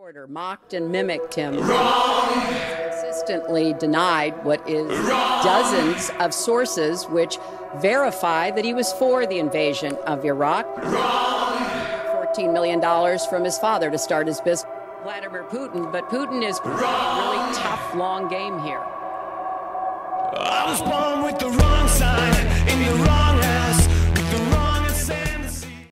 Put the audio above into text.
reporter mocked and mimicked him. Consistently denied what is dozens of sources which verify that he was for the invasion of Iraq. $14 million from his father to start his business. Vladimir Putin, but Putin is playing a really tough, long game here. I was born